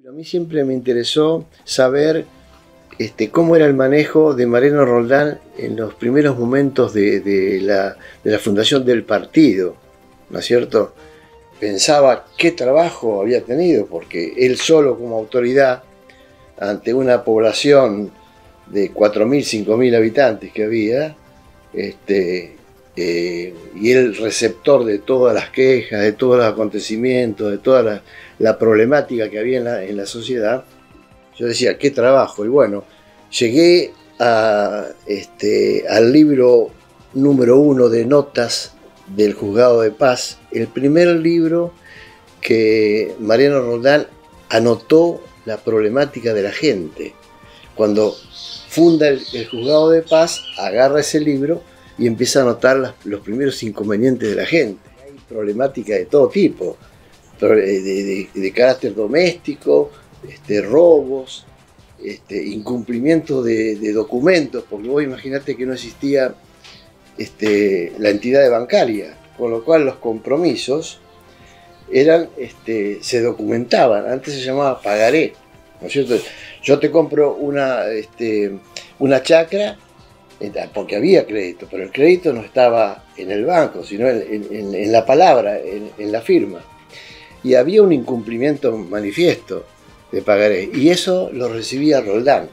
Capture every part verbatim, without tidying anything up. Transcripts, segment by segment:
A mí siempre me interesó saber este, cómo era el manejo de Mariano Roldán en los primeros momentos de, de, la, de la fundación del partido, ¿no es cierto? Pensaba qué trabajo había tenido, porque él solo como autoridad, ante una población de cuatro mil, cinco mil habitantes que había, este, eh, y el receptor de todas las quejas, de todos los acontecimientos, de toda la, la problemática que había en la, en la sociedad, yo decía, qué trabajo. Y bueno, llegué a, este, al libro número uno de notas del Juzgado de Paz, el primer libro que Mariano Roldán anotó la problemática de la gente. Cuando funda el, el Juzgado de Paz, agarra ese libro y empieza a anotar las, los primeros inconvenientes de la gente. Hay problemática de todo tipo, de, de, de carácter doméstico, este, robos, este, incumplimiento de, de documentos, porque vos imaginate que no existía este, la entidad bancaria, con lo cual los compromisos eran, este, se documentaban. Antes se llamaba pagaré, ¿no es cierto? Yo te compro una, este, una chacra, porque había crédito, pero el crédito no estaba en el banco, sino en, en, en la palabra, en, en la firma. Y había un incumplimiento manifiesto de pagaré, y eso lo recibía Roldán.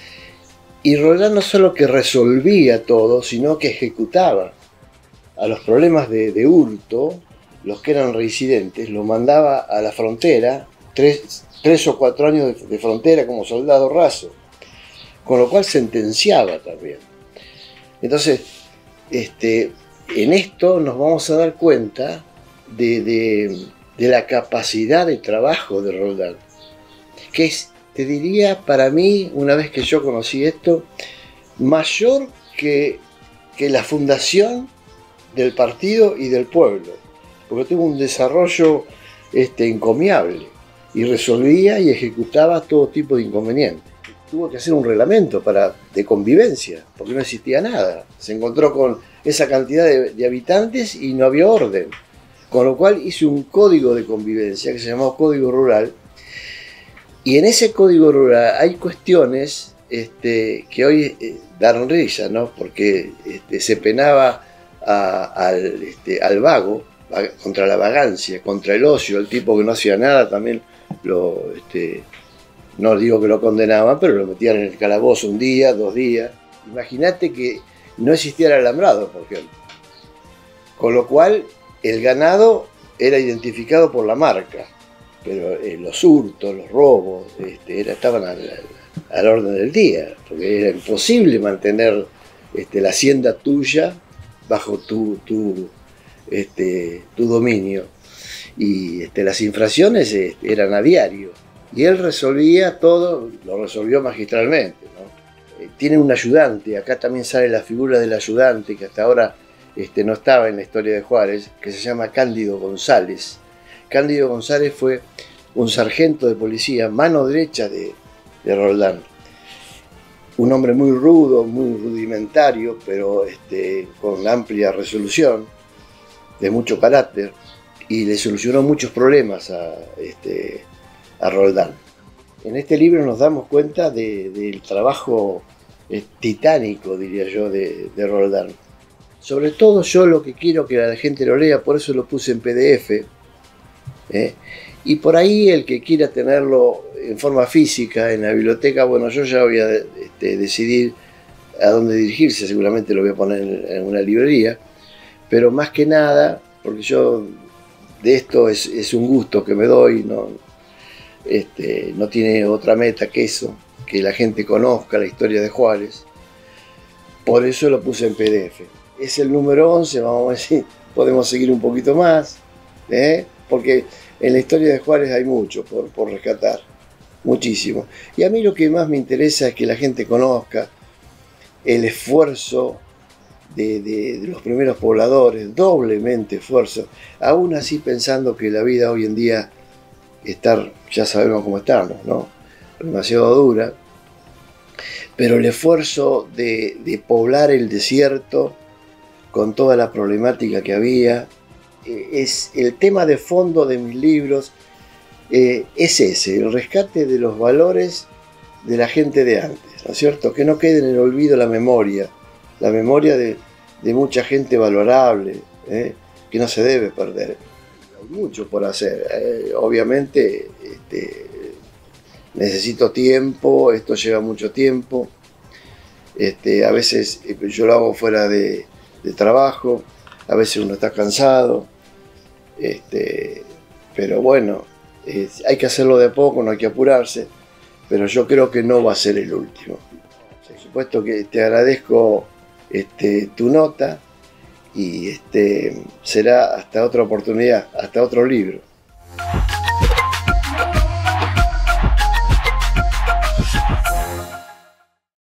Y Roldán no solo que resolvía todo, sino que ejecutaba. A los problemas de, de hurto, los que eran reincidentes, los mandaba a la frontera, tres, tres o cuatro años de, de frontera como soldado raso, con lo cual sentenciaba también. Entonces, este, en esto nos vamos a dar cuenta de, de, de la capacidad de trabajo de Roldán, que es, te diría, para mí, una vez que yo conocí esto, mayor que, que la fundación del partido y del pueblo, porque tuvo un desarrollo este, encomiable y resolvía y ejecutaba todo tipo de inconvenientes. Tuvo que hacer un reglamento para, de convivencia, porque no existía nada. Se encontró con esa cantidad de, de habitantes y no había orden, con lo cual hizo un código de convivencia que se llamó Código Rural. Y en ese Código Rural hay cuestiones este, que hoy eh, dan risa, ¿no? Porque este, se penaba a, al, este, al vago, contra la vagancia, contra el ocio, el tipo que no hacía nada, también lo, este, no digo que lo condenaban, pero lo metían en el calabozo un día, dos días. Imagínate que no existiera alambrado, por ejemplo. Con lo cual, el ganado era identificado por la marca, pero eh, los hurtos, los robos, este, era, estaban al, al orden del día, porque era imposible mantener este, la hacienda tuya bajo tu, tu, este, tu dominio. Y este, las infracciones este, eran a diario. Y él resolvía todo, lo resolvió magistralmente, ¿no? Eh, tiene un ayudante, acá también sale la figura del ayudante, que hasta ahora este, no estaba en la historia de Juárez, que se llama Cándido González. Cándido González fue un sargento de policía, mano derecha de, de Roldán. Un hombre muy rudo, muy rudimentario, pero este, con amplia resolución, de mucho carácter, y le solucionó muchos problemas a, este, a Roldán. En este libro nos damos cuenta de, del trabajo eh, titánico, diría yo, de, de Roldán. Sobre todo yo lo que quiero que la gente lo lea, por eso lo puse en P D F, ¿eh? Y por ahí el que quiera tenerlo en forma física en la biblioteca, bueno, yo ya voy a este, decidir a dónde dirigirse, seguramente lo voy a poner en, en una librería, pero más que nada, porque yo de esto es, es un gusto que me doy, no, este, no tiene otra meta que eso, que la gente conozca la historia de Juárez, por eso lo puse en P D F. Es el número once, vamos a ver si podemos seguir un poquito más, ¿eh? Porque en la historia de Juárez hay mucho por, por rescatar, muchísimo. Y a mí lo que más me interesa es que la gente conozca el esfuerzo de, de, de los primeros pobladores, doblemente esfuerzo, aún así pensando que la vida hoy en día está, ya sabemos cómo estamos, ¿no? Demasiado dura, pero el esfuerzo de, de poblar el desierto con toda la problemática que había, es el tema de fondo de mis libros, eh, es ese, el rescate de los valores de la gente de antes, ¿no es cierto? Que no quede en el olvido la memoria, la memoria de, de mucha gente valorable, ¿eh? Que no se debe perder. Hay mucho por hacer, eh, obviamente este, necesito tiempo, esto lleva mucho tiempo, este, a veces yo lo hago fuera de, de trabajo, a veces uno está cansado, este, pero bueno, eh, hay que hacerlo de poco, no hay que apurarse, pero yo creo que no va a ser el último. Por supuesto que te agradezco este, tu nota y este, será hasta otra oportunidad, hasta otro libro.